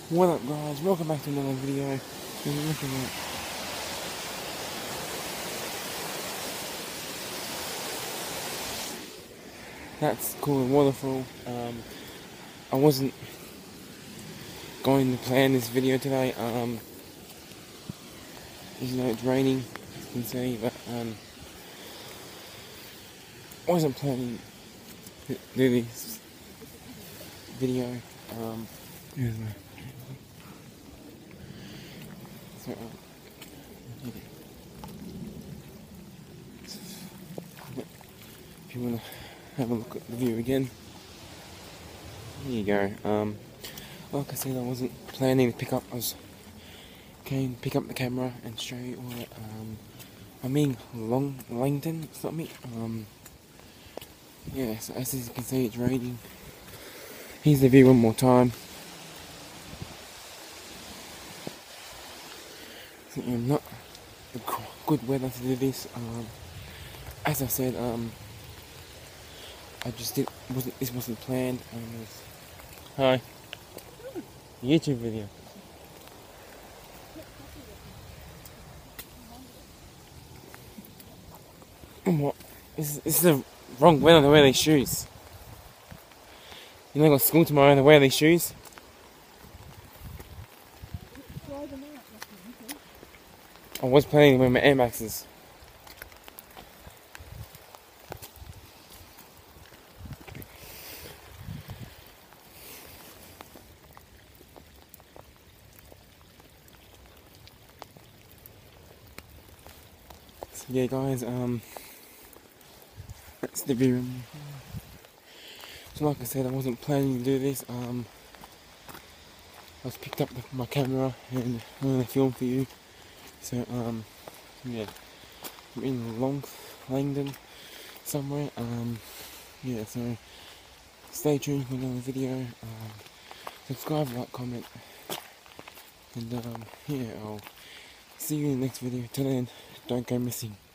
What up guys, welcome back to another video. Look at that. That's called a waterfall. I wasn't going to plan this video today, you know it's raining, as you can see, but I wasn't planning to do this video. Here's my so, if you want to have a look at the view again, here you go. Like I said, I wasn't planning to pick up. I was going to pick up the camera and show you all that. I'm in Langton, it's not me. Yeah, so as you can see, it's raining. Here's the view one more time. Not good weather to do this. As I said, I just this wasn't planned. Hi, YouTube video. What? This is the wrong weather to wear these shoes. You know, I got school tomorrow to wear these shoes. I was planning to wear my Air Maxes. So yeah guys, that's the view. So like I said, I wasn't planning to do this. I just picked up my camera and I'm gonna film for you. So yeah, I'm in Langdon somewhere. Yeah, so stay tuned for another video. Subscribe, like, comment, and yeah, I'll see you in the next video. Till then, don't go missing.